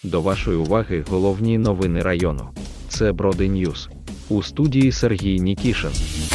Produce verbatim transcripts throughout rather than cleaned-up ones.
До вашої уваги головні новини району. Це Броди Ньюс. У студії Сергій Нікішин.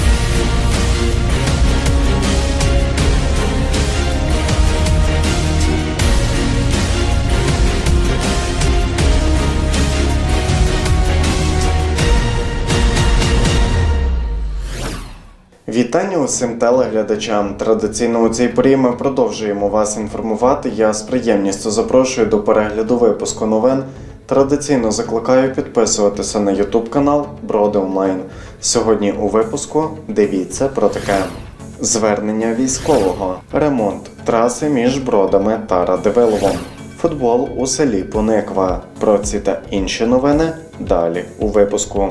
Вітання усім телеглядачам. Традиційно у цій порі ми продовжуємо вас інформувати. Я з приємністю запрошую до перегляду випуску новин. Традиційно закликаю підписуватися на ютуб канал Броди Онлайн. Сьогодні у випуску дивіться про таке. Звернення військового. Ремонт траси між Бродами та Радивиловом. Футбол у селі Пониква. Про ці та інші новини далі у випуску.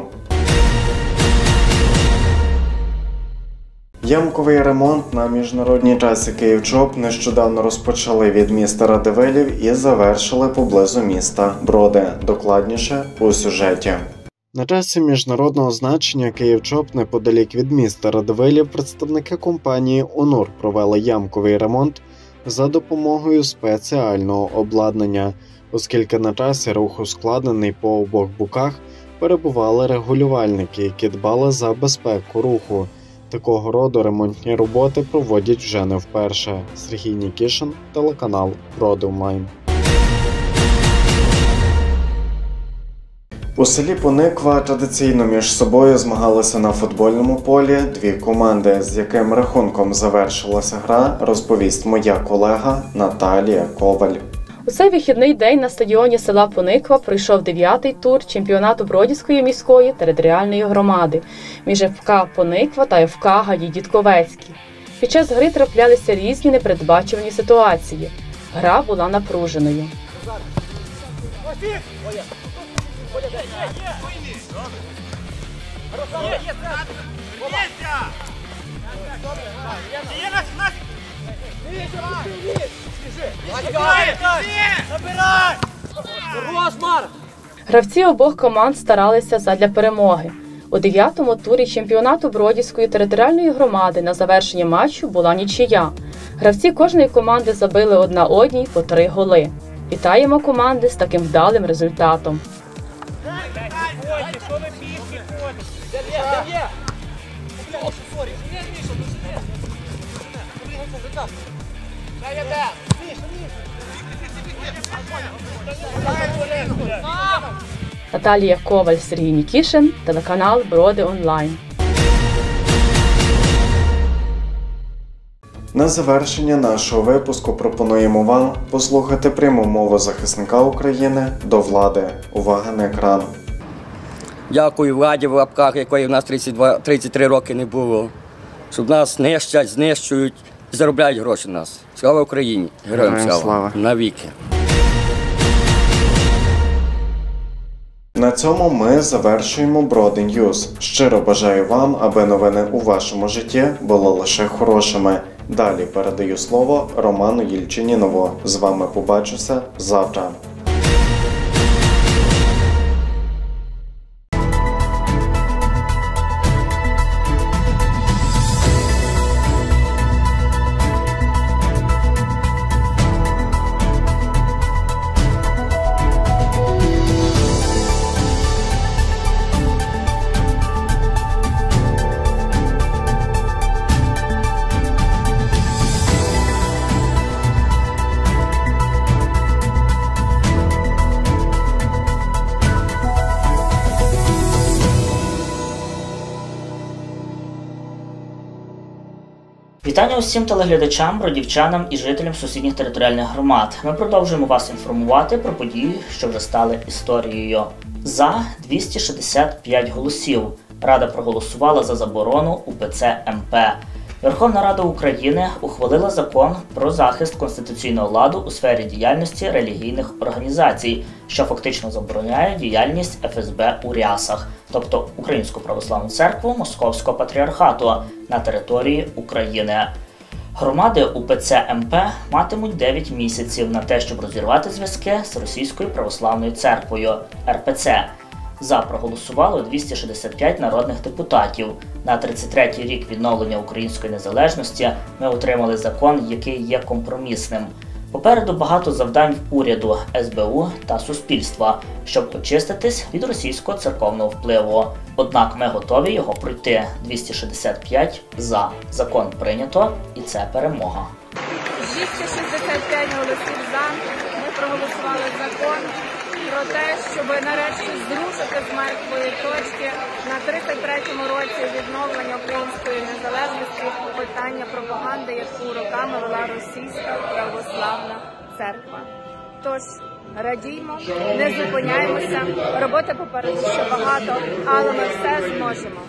Ямковий ремонт на міжнародній трасі Київ-Чоп нещодавно розпочали від міста Радивилів і завершили поблизу міста Броди. Докладніше у сюжеті. На трасі міжнародного значення Київ-Чоп неподалік від міста Радивилів представники компанії «Онур» провели ямковий ремонт за допомогою спеціального обладнання, оскільки на трасі рух ускладнений по обох боках, перебували регулювальники, які дбали за безпеку руху. Такого роду ремонтні роботи проводять вже не вперше. Сергій Нікішин, телеканал Броди Онлайн. У селі Пониква традиційно між собою змагалися на футбольному полі дві команди. З яким рахунком завершилася гра, розповість моя колега Наталія Коваль. У цей вихідний день на стадіоні села Пониква пройшов дев'ятий тур чемпіонату Бродівської міської територіальної громади між еф ка Пониква та еф ка Гаї Дідковецький. Під час гри траплялися різні непередбачувані ситуації. Гра була напруженою. Гравці обох команд старалися задля перемоги. У дев'ятому турі чемпіонату Бродівської територіальної громади на завершення матчу була нічия. Гравці кожної команди забили одна одній по три голи. Вітаємо команди з таким вдалим результатом. Наталія Коваль, Сергій Нікішин, телеканал Броди Онлайн. На завершення нашого випуску пропонуємо вам послухати пряму мову захисника України до влади. Увага на екран. Дякую владі в лапках, якої в нас тридцять два, тридцять три роки не було. Щоб нас нищать, знищують, заробляють гроші на нас. Слава Україні! Героям слава! слава. Навіки! На цьому ми завершуємо Броди Ньюс. Щиро бажаю вам, аби новини у вашому житті були лише хорошими. Далі передаю слово Роману Єльчинінову. З вами побачуся завтра. Вітання усім телеглядачам, бродівчанам і жителям сусідніх територіальних громад. Ми продовжуємо вас інформувати про події, що вже стали історією. За двісті шістдесят п'ять голосів Рада проголосувала за заборону у пе це ем пе. Верховна Рада України ухвалила закон про захист конституційного ладу у сфері діяльності релігійних організацій, що фактично забороняє діяльність еф ес бе у рясах, тобто Українську православну церкву Московського патріархату на території України. Громади у пе це ем пе матимуть дев'ять місяців на те, щоб розірвати зв'язки з Російською православною церквою ер пе це. За проголосувало двісті шістдесят п'ять народних депутатів. На тридцять третій рік відновлення української незалежності ми отримали закон, який є компромісним. Попереду багато завдань в уряду, ес бе у та суспільства, щоб очиститись від російського церковного впливу. Однак ми готові його пройти. двісті шістдесят п'ять за. Закон прийнято, і це перемога. двісті шістдесят п'ять голосів за. Ми проголосували закон про те, щоб нарешті зрушити з мертвої точки на тридцять третьому році відновлення української незалежності питання пропаганди, яку роками вела російська православна церква. Тож радіймо, не зупиняємося, роботи попереду ще багато, але ми все зможемо.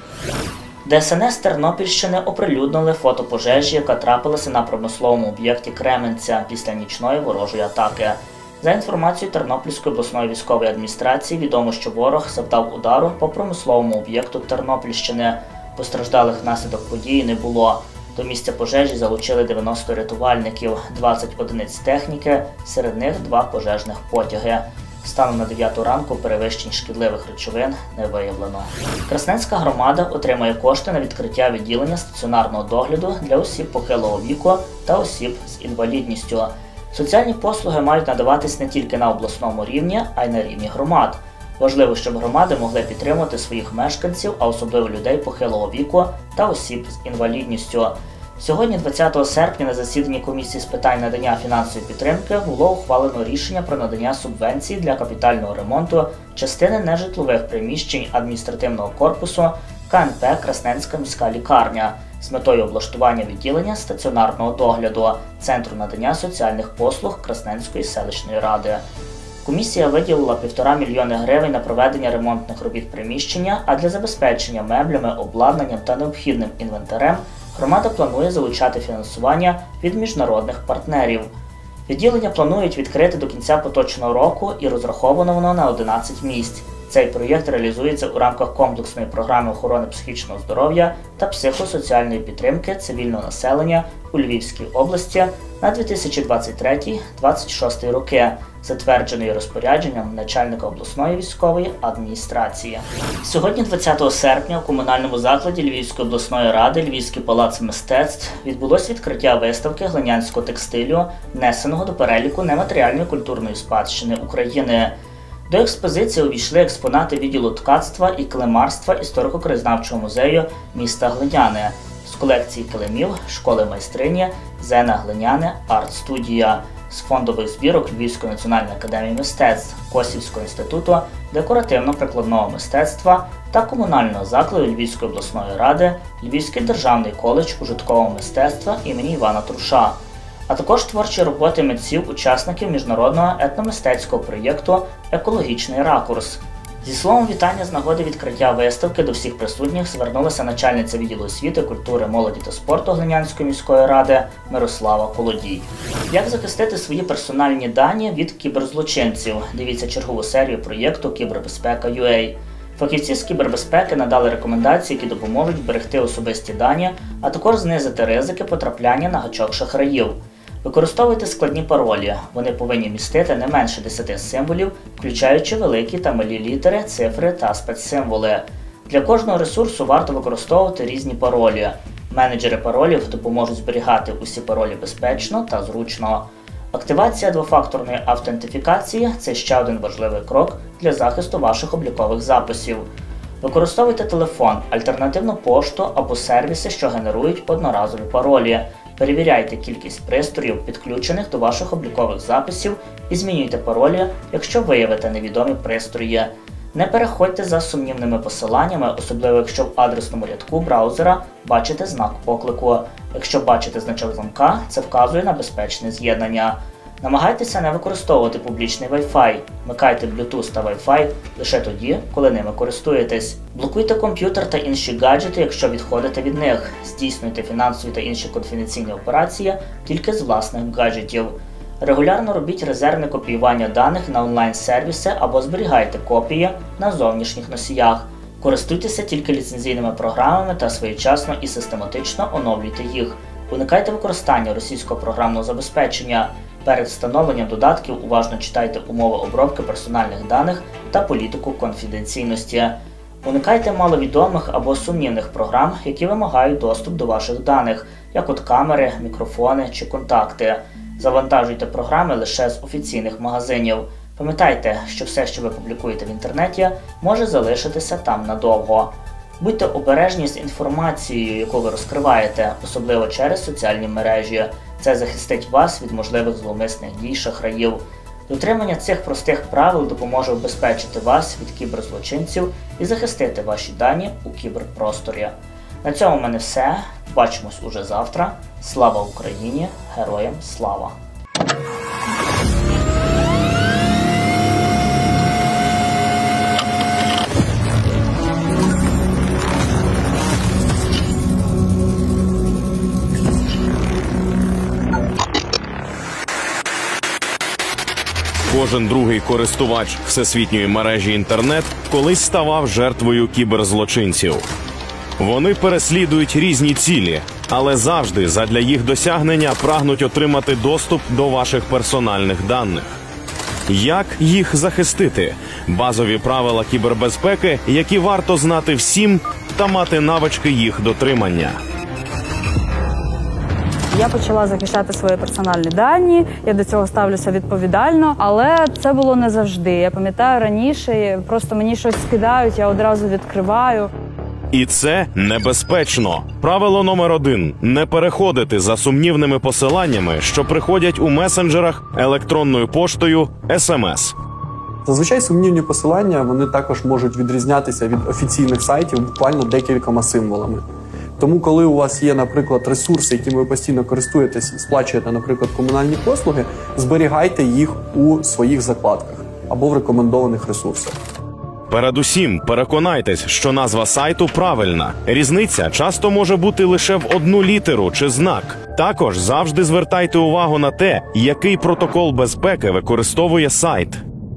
де ес ен ес Тернопільщини оприлюднили фото пожежі, яка трапилася на промисловому об'єкті Кременця після нічної ворожої атаки. За інформацією Тернопільської обласної військової адміністрації, відомо, що ворог завдав удару по промисловому об'єкту Тернопільщини. Постраждалих внаслідок події не було. До місця пожежі залучили дев'яносто рятувальників, двадцять одиниць техніки, серед них два пожежних потяги. Станом на дев'яту ранку перевищень шкідливих речовин не виявлено. Красненська громада отримає кошти на відкриття відділення стаціонарного догляду для осіб похилого віку та осіб з інвалідністю. Соціальні послуги мають надаватись не тільки на обласному рівні, а й на рівні громад. Важливо, щоб громади могли підтримувати своїх мешканців, а особливо людей похилого віку та осіб з інвалідністю. Сьогодні, двадцятого серпня, на засіданні комісії з питань надання фінансової підтримки було ухвалено рішення про надання субвенції для капітального ремонту частини нежитлових приміщень адміністративного корпусу ка ен пе «Красненська міська лікарня» з метою облаштування відділення стаціонарного догляду Центру надання соціальних послуг Красненської селищної ради. Комісія виділила півтора мільйони гривень на проведення ремонтних робіт приміщення, а для забезпечення меблями, обладнанням та необхідним інвентарем громада планує залучати фінансування від міжнародних партнерів. Відділення планують відкрити до кінця поточного року і розраховано воно на одинадцять місць. Цей проєкт реалізується у рамках комплексної програми охорони психічного здоров'я та психосоціальної підтримки цивільного населення у Львівській області на дві тисячі двадцять третій - двадцять шостий роки, затвердженої розпорядженням начальника обласної військової адміністрації. Сьогодні, двадцятого серпня, у комунальному закладі Львівської обласної ради Львівський палац мистецтв відбулось відкриття виставки глинянського текстилю, внесеного до переліку нематеріальної культурної спадщини України. До експозиції увійшли експонати відділу ткацтва і килимарства історико-краєзнавчого музею міста Глиняне, з колекції килимів школи майстрині Зена Глиняне арт-студія, з фондових збірок Львівської національної академії мистецтв, Косівського інституту декоративно-прикладного мистецтва та комунального закладу Львівської обласної ради Львівський державний коледж ужиткового мистецтва імені Івана Труша, а також творчі роботи митців-учасників міжнародного етномистецького проєкту «Екологічний ракурс». Зі словом вітання з нагоди відкриття виставки до всіх присутніх звернулася начальниця відділу освіти, культури, молоді та спорту Глинянської міської ради Мирослава Колодій. Як захистити свої персональні дані від кіберзлочинців? Дивіться чергову серію проєкту «Кібербезпека.ua». Фахівці з кібербезпеки надали рекомендації, які допоможуть зберегти особисті дані, а також знизити ризики потрапляння на гачок шахраїв. Використовуйте складні паролі. Вони повинні містити не менше десяти символів, включаючи великі та малі літери, цифри та спецсимволи. Для кожного ресурсу варто використовувати різні паролі. Менеджери паролів допоможуть зберігати усі паролі безпечно та зручно. Активація двофакторної автентифікації – це ще один важливий крок для захисту ваших облікових записів. Використовуйте телефон, альтернативну пошту або сервіси, що генерують одноразові паролі. Перевіряйте кількість пристроїв, підключених до ваших облікових записів, і змінюйте паролі, якщо виявите невідомі пристрої. Не переходьте за сумнівними посиланнями, особливо якщо в адресному рядку браузера бачите знак оклику. Якщо бачите значок замка, це вказує на безпечне з'єднання. Намагайтеся не використовувати публічний Wi-Fi. Вмикайте Bluetooth та Wi-Fi лише тоді, коли ними користуєтесь. Блокуйте комп'ютер та інші гаджети, якщо відходите від них. Здійснюйте фінансові та інші конфіденційні операції тільки з власних гаджетів. Регулярно робіть резервне копіювання даних на онлайн-сервіси або зберігайте копії на зовнішніх носіях. Користуйтеся тільки ліцензійними програмами та своєчасно і систематично оновлюйте їх. Уникайте використання російського програмного забезпечення. Перед встановленням додатків уважно читайте умови обробки персональних даних та політику конфіденційності. Уникайте маловідомих або сумнівних програм, які вимагають доступ до ваших даних, як от камери, мікрофони чи контакти. Завантажуйте програми лише з офіційних магазинів. Пам'ятайте, що все, що ви публікуєте в інтернеті, може залишитися там надовго. Будьте обережні з інформацією, яку ви розкриваєте, особливо через соціальні мережі. Це захистить вас від можливих зловмисних дій шахраїв. Дотримання цих простих правил допоможе убезпечити вас від кіберзлочинців і захистити ваші дані у кіберпросторі. На цьому в мене все. Побачимось уже завтра. Слава Україні! Героям слава! Кожен другий користувач всесвітньої мережі інтернет колись ставав жертвою кіберзлочинців. Вони переслідують різні цілі, але завжди задля їх досягнення прагнуть отримати доступ до ваших персональних даних. Як їх захистити? Базові правила кібербезпеки, які варто знати всім та мати навички їх дотримання. Я почала захищати свої персональні дані, я до цього ставлюся відповідально, але це було не завжди. Я пам'ятаю раніше, просто мені щось скидають, я одразу відкриваю. І це небезпечно. Правило номер один – не переходити за сумнівними посиланнями, що приходять у месенджерах, електронною поштою, ес ем ес. Зазвичай сумнівні посилання, вони також можуть відрізнятися від офіційних сайтів буквально декількома символами. Тому, коли у вас є, наприклад, ресурси, якими ви постійно користуєтесь і сплачуєте, наприклад, комунальні послуги, зберігайте їх у своїх закладках або в рекомендованих ресурсах. Передусім, переконайтесь, що назва сайту правильна. Різниця часто може бути лише в одну літеру чи знак. Також завжди звертайте увагу на те, який протокол безпеки використовує сайт.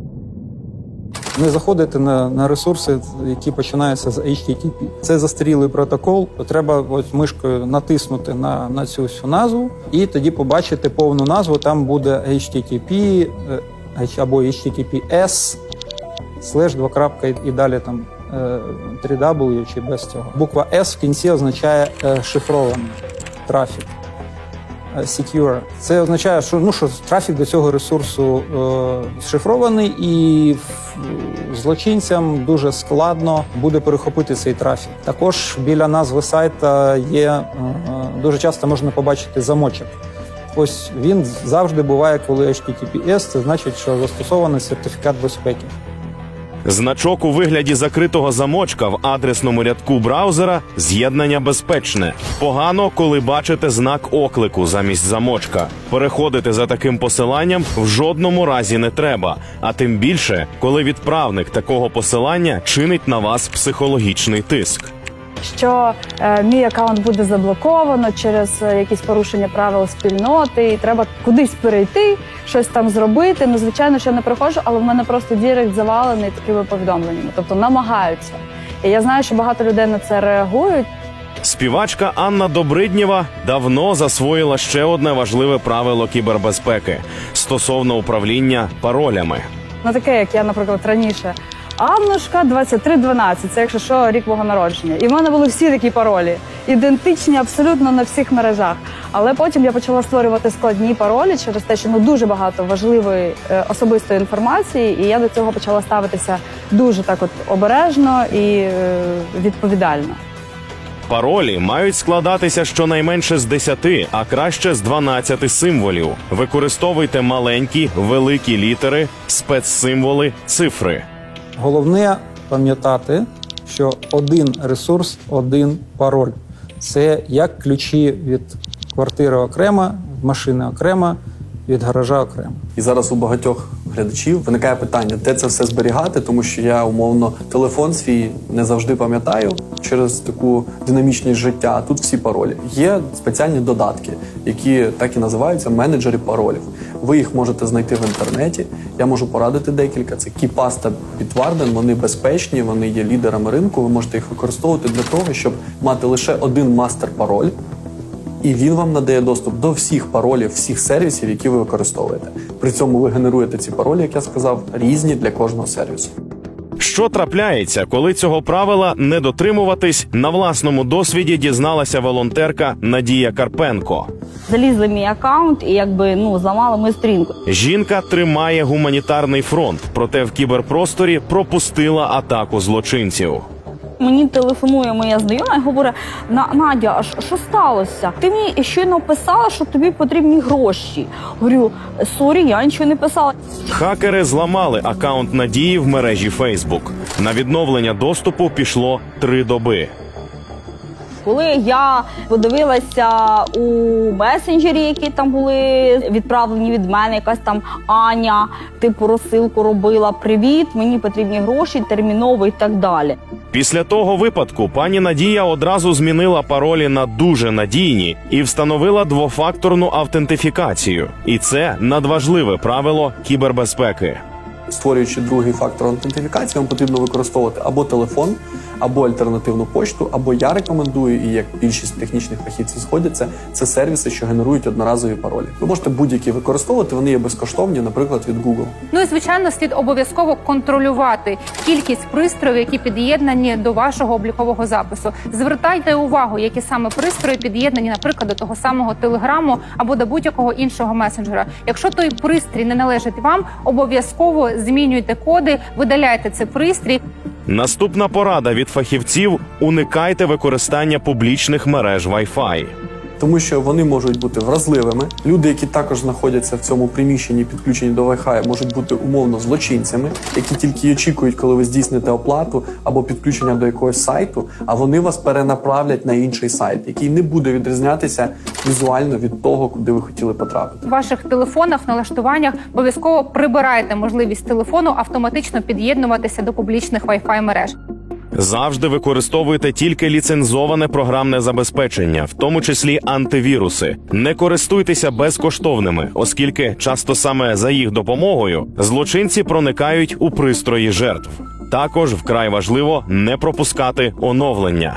Не заходите на, на ресурси, які починаються з ейч ті ті пі. Це застарілий протокол, то треба ось мишкою натиснути на, на цю всю назву і тоді побачити повну назву, там буде ейч ті ті пі або ейч ті ті пі ес, слеш, два крапка і далі там три дабл ю чи без цього. Буква S в кінці означає шифрований трафік. Secure. Це означає, що, ну, що трафік до цього ресурсу е, шифрований, і злочинцям дуже складно буде перехопити цей трафік. Також біля назви сайта є, е, дуже часто можна побачити замочок. Ось він завжди буває, коли ейч ті ті пі ес, це значить, що застосований сертифікат безпеки. Значок у вигляді закритого замочка в адресному рядку браузера – з'єднання безпечне. Погано, коли бачите знак оклику замість замочка. Переходити за таким посиланням в жодному разі не треба, а тим більше, коли відправник такого посилання чинить на вас психологічний тиск. Що е, мій аккаунт буде заблоковано через е, якісь порушення правил спільноти, і треба кудись перейти, щось там зробити. Ну, звичайно, що я не приходжу, але в мене просто директ завалений такими повідомленнями, тобто намагаються. І я знаю, що багато людей на це реагують. Співачка Анна Добриднєва давно засвоїла ще одне важливе правило кібербезпеки – стосовно управління паролями. Ну, таке, як я, наприклад, раніше. Аннушка двадцять три дванадцять, це, якщо що, рік мого народження. І в мене були всі такі паролі, ідентичні абсолютно на всіх мережах. Але потім я почала створювати складні паролі через те, що ну, дуже багато важливої е, особистої інформації, і я до цього почала ставитися дуже так от обережно і е, відповідально. Паролі мають складатися щонайменше з десяти, а краще з дванадцяти символів. Використовуйте маленькі, великі літери, спецсимволи, цифри. Головне пам'ятати, що один ресурс – один пароль. Це як ключі від квартири окремо, машини окремо, від гаража окремо. І зараз у багатьох глядачів виникає питання, де це все зберігати, тому що я, умовно, телефон свій не завжди пам'ятаю через таку динамічність життя, а тут всі паролі. Є спеціальні додатки, які так і називаються менеджери паролів. Ви їх можете знайти в інтернеті, я можу порадити декілька. Це KeePass та Bitwarden, вони безпечні, вони є лідерами ринку, ви можете їх використовувати для того, щоб мати лише один мастер-пароль, і він вам надає доступ до всіх паролів, всіх сервісів, які ви використовуєте. При цьому ви генеруєте ці паролі, як я сказав, різні для кожного сервісу. Що трапляється, коли цього правила не дотримуватись, на власному досвіді дізналася волонтерка Надія Карпенко. Залізли мій аккаунт і якби, ну, зламали мою сторінку. Жінка тримає гуманітарний фронт, проте в кіберпросторі пропустила атаку злочинців. Мені телефонує моя знайома і говорить: Надя, а що сталося? Ти мені щойно писала, що тобі потрібні гроші. Говорю, сорі, я нічого не писала. Хакери зламали акаунт Надії в мережі Фейсбук. На відновлення доступу пішло три доби. Коли я подивилася у месенджері, які там були відправлені від мене, якась там Аня, типу розсилку робила, привіт, мені потрібні гроші, терміново і так далі. Після того випадку пані Надія одразу змінила паролі на дуже надійні і встановила двофакторну автентифікацію. І це надважливе правило кібербезпеки. Створюючи другий фактор автентифікації, вам потрібно використовувати або телефон, або альтернативну почту, або я рекомендую, і як більшість технічних фахівців згодяться, це сервіси, що генерують одноразові паролі. Ви можете будь-які використовувати, вони є безкоштовні, наприклад, від Google. Ну і, звичайно, слід обов'язково контролювати кількість пристроїв, які під'єднані до вашого облікового запису. Звертайте увагу, які саме пристрої під'єднані, наприклад, до того самого Телеграму або до будь-якого іншого месенджера. Якщо той пристрій не належить вам, обов'язково змінюйте коди, видаляйте цей пристрій. Наступна порада від фахівців – уникайте використання публічних мереж Wi-Fi. Тому що вони можуть бути вразливими. Люди, які також знаходяться в цьому приміщенні, підключені до Wi-Fi, можуть бути умовно злочинцями, які тільки очікують, коли ви здійсните оплату або підключення до якогось сайту, а вони вас перенаправлять на інший сайт, який не буде відрізнятися візуально від того, куди ви хотіли потрапити. В ваших телефонах, в налаштуваннях обов'язково прибирайте можливість телефону автоматично під'єднуватися до публічних Wi-Fi мереж. Завжди використовуйте тільки ліцензоване програмне забезпечення, в тому числі антивіруси. Не користуйтеся безкоштовними, оскільки часто саме за їх допомогою злочинці проникають у пристрої жертв. Також вкрай важливо не пропускати оновлення.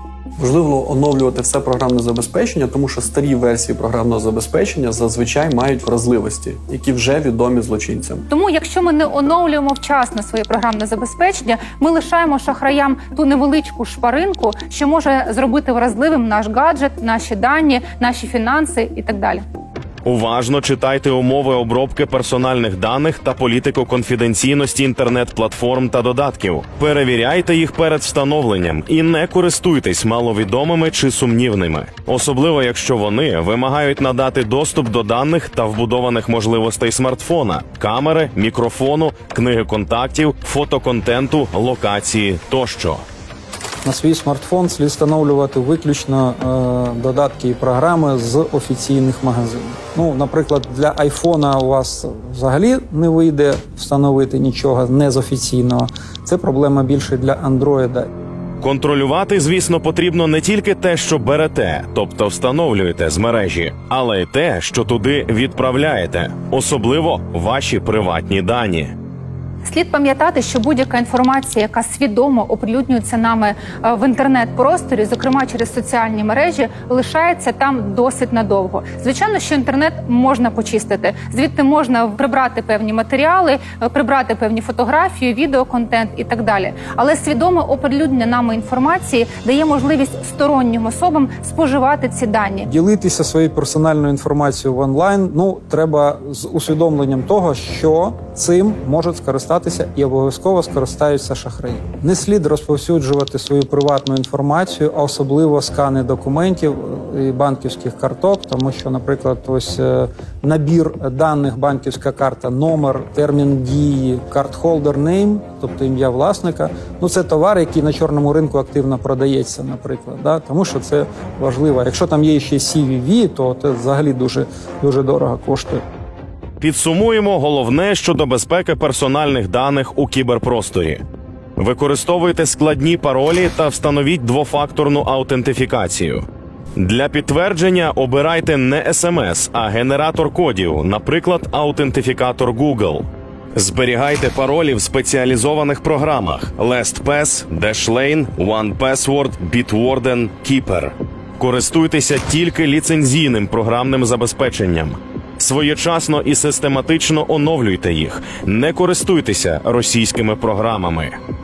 Важливо оновлювати все програмне забезпечення, тому що старі версії програмного забезпечення зазвичай мають вразливості, які вже відомі злочинцям. Тому, якщо ми не оновлюємо вчасно своє програмне забезпечення, ми лишаємо шахраям ту невеличку шпаринку, що може зробити вразливим наш гаджет, наші дані, наші фінанси і так далі. Уважно читайте умови обробки персональних даних та політику конфіденційності інтернет-платформ та додатків. Перевіряйте їх перед встановленням і не користуйтесь маловідомими чи сумнівними. Особливо, якщо вони вимагають надати доступ до даних та вбудованих можливостей смартфона, камери, мікрофону, книги контактів, фотоконтенту, локації тощо. На свій смартфон слід встановлювати виключно е, додатки і програми з офіційних магазинів. Ну, наприклад, для айфона у вас взагалі не вийде встановити нічого не з офіційного. Це проблема більше для андроїда. Контролювати, звісно, потрібно не тільки те, що берете, тобто встановлюєте з мережі, але й те, що туди відправляєте, особливо ваші приватні дані. Слід пам'ятати, що будь-яка інформація, яка свідомо оприлюднюється нами в інтернет-просторі, зокрема через соціальні мережі, лишається там досить надовго. Звичайно, що інтернет можна почистити. Звідти можна прибрати певні матеріали, прибрати певні фотографії, відеоконтент і так далі. Але свідоме оприлюднення нами інформації дає можливість стороннім особам споживати ці дані. Ділитися своєю персональною інформацією в онлайн, ну, треба з усвідомленням того, що цим можуть скористатися і обов'язково скористаються шахраї. Не слід розповсюджувати свою приватну інформацію, а особливо скани документів і банківських карток, тому що, наприклад, ось набір даних, банківська карта, номер, термін дії, cardholder name, тобто ім'я власника, ну це товар, який на чорному ринку активно продається, наприклад, да? Тому що це важливо. Якщо там є ще сі ві ві, то це взагалі дуже, дуже дорого коштує. Підсумуємо головне щодо безпеки персональних даних у кіберпросторі. Використовуйте складні паролі та встановіть двофакторну аутентифікацію. Для підтвердження обирайте не ес ем ес, а генератор кодів, наприклад, аутентифікатор Google. Зберігайте паролі в спеціалізованих програмах LastPass, Dashlane, OnePassword, Bitwarden, Keeper. Користуйтеся тільки ліцензійним програмним забезпеченням. Своєчасно і систематично оновлюйте їх. Не користуйтеся російськими програмами.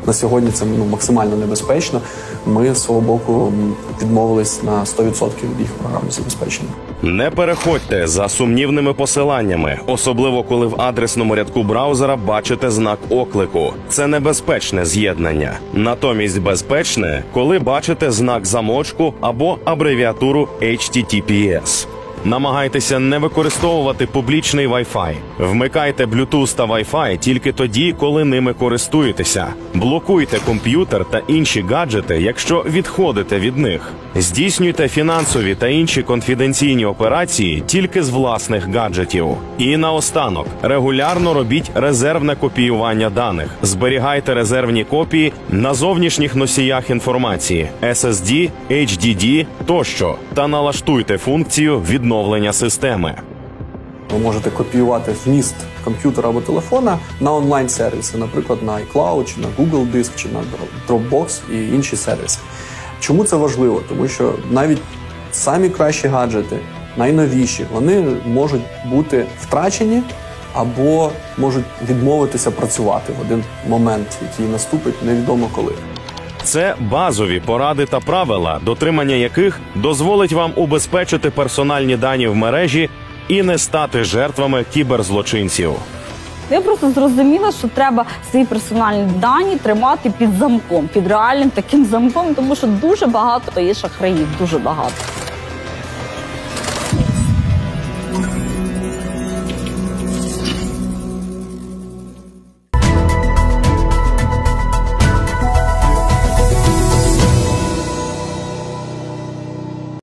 на сьогодні це ну, максимально небезпечно. Ми, з свого боку, відмовились на сто відсотків від їх програмного забезпечення. Не переходьте за сумнівними посиланнями, особливо коли в адресному рядку браузера бачите знак оклику. Це небезпечне з'єднання. Натомість безпечне, коли бачите знак замочку або абревіатуру ейч ті ті пі ес. Намагайтеся не використовувати публічний Wi-Fi. Вмикайте Bluetooth та Wi-Fi тільки тоді, коли ними користуєтеся. Блокуйте комп'ютер та інші гаджети, якщо відходите від них. Здійснюйте фінансові та інші конфіденційні операції тільки з власних гаджетів. І наостанок, регулярно робіть резервне копіювання даних. Зберігайте резервні копії на зовнішніх носіях інформації – ес ес ді, ейч ді ді тощо, та налаштуйте функцію відновлення системи. Ви можете копіювати вміст комп'ютера або телефона на онлайн-сервіси, наприклад, на iCloud, чи на Google Диск, чи на Dropbox і інші сервіси. Чому це важливо? Тому що навіть самі кращі гаджети, найновіші, вони можуть бути втрачені або можуть відмовитися працювати в один момент, який наступить невідомо коли. Це базові поради та правила, дотримання яких дозволить вам убезпечити персональні дані в мережі і не стати жертвами кіберзлочинців. Я просто зрозуміла, що треба свої персональні дані тримати під замком, під реальним таким замком, тому що дуже багато є шахраїв, дуже багато.